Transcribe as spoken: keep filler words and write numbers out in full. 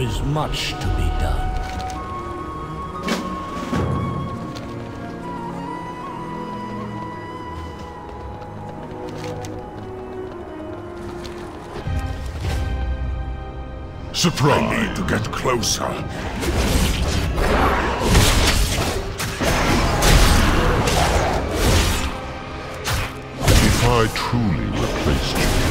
is much to be done. Surprise. I need to get closer. If I truly replaced you,